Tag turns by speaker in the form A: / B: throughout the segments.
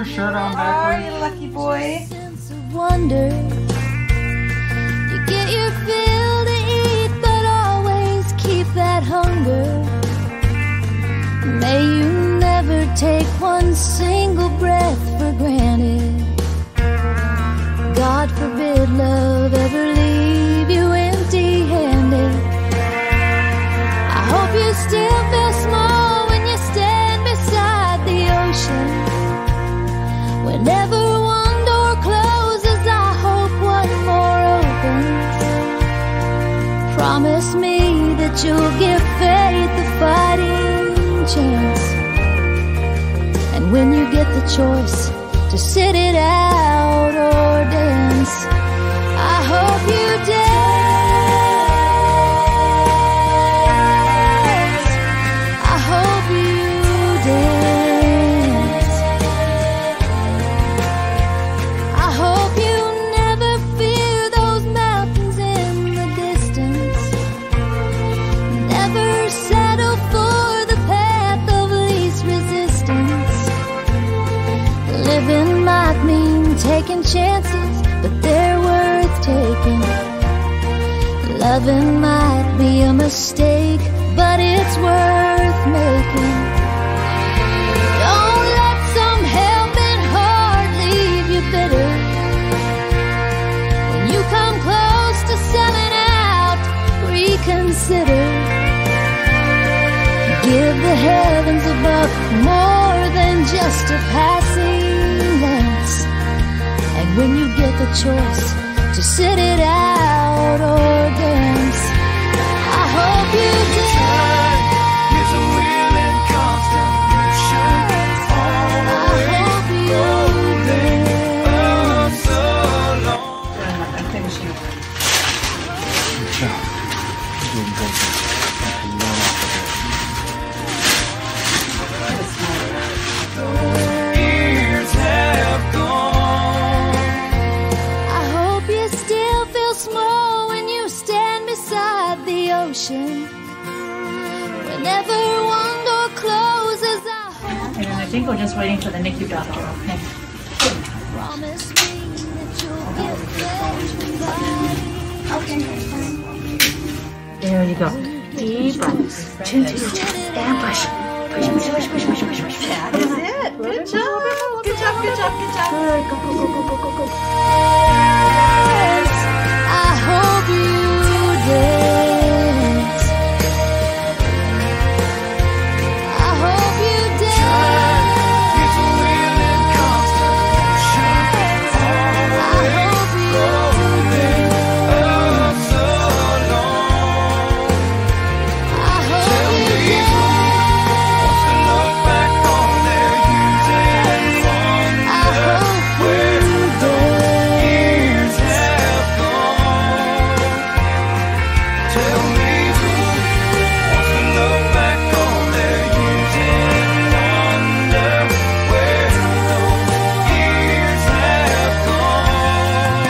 A: your shirt on
B: Oh,
A: backwards.
B: you lucky boy.
C: Sense of wonder. You get your fill to eat, but always keep that hunger. May you never take one single breath for granted. God forbid love ever leave you empty-handed. I hope you still feel small when you stand beside the ocean. Whenever one door closes, I hope one more opens. Promise me that you'll give faith a fighting chance. And when you get the choice to sit it out or dance, I hope you dance. I hope you dance. I hope you never fear those mountains in the distance. Never settle for the path of least resistance. Living might mean taking chances, but they're worth taking. Loving might be a mistake, but it's worth making. Don't let some helping heart leave you bitter. When you come close to selling out, reconsider. Give the heavens above more than just a passing glance. And when you get the choice to sit it out or dance, I hope you dance.
D: It's a wheel in constant motion.
C: I hope you dance.
D: So long.
B: I'm finishing.
A: Good job. You're doing good. You can learn off of
D: Years have gone.
C: I hope you still feel small when you stand beside the ocean. Whenever one door closes, I hope
B: And I think we're just waiting for the NICU doctor. Okay.
C: promise me that you'll give faith.
B: There you go. Deep breaths. Chin to your chest. And push. Push, push, push, push, push, push, push. That is it. Good job. Good job, good job, good job. Good. Go, go, go, go, go, go, go.
C: I hope you dance. I hope you dance.
D: It's a wheel in constant motion.
C: I hope you dance.
D: So long.
C: I hope you dance.
D: To look back on their youth and wonder
C: I hope
D: where
C: you dance.
D: years have gone. Tell me who wants to look back on their youth and wonder where those years have gone.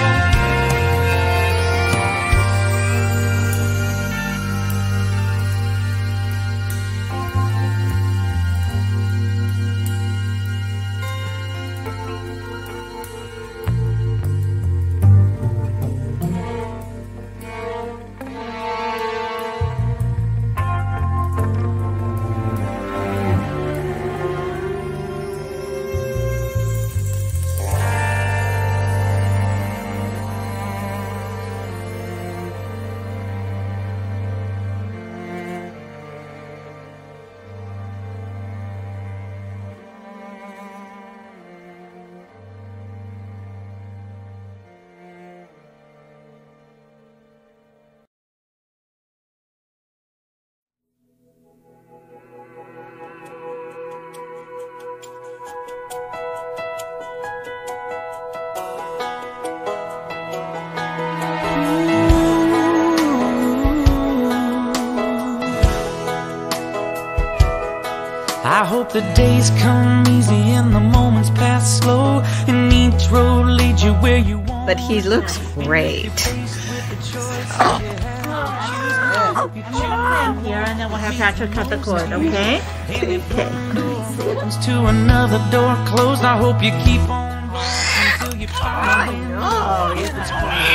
E: I hope the days come easy and the moments pass slow, and each road leads you where you want.
B: But he looks great. Here, and then we'll have Patrick cut the cord, okay? Okay.
E: To another door closed. I hope you keep on until you find
B: Oh, it's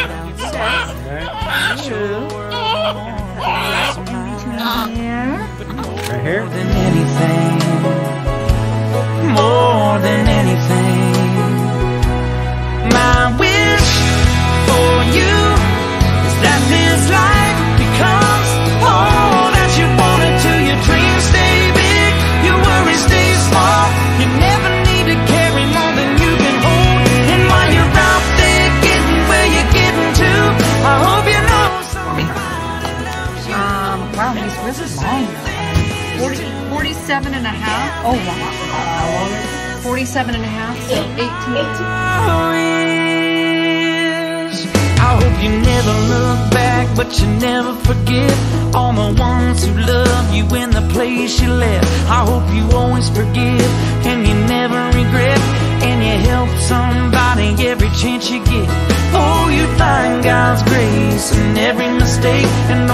B: true.
A: Right here.
E: more than anything, more than anything. My wish for you is that this life becomes all that you want it to. Your dreams stay big, your worries stay small. You never need to carry more than you can hold. And while you're out there getting where you're getting to, I hope you know somebody loves you.
F: Wow, he's really long. 47 and a half. Oh, wow. 47 and a half, so 18.
E: I hope you never look back, but you never forget all the ones who love you in the place you left. I hope you always forgive and you never regret, and you help somebody every chance you get. Oh, you find God's grace in every mistake, and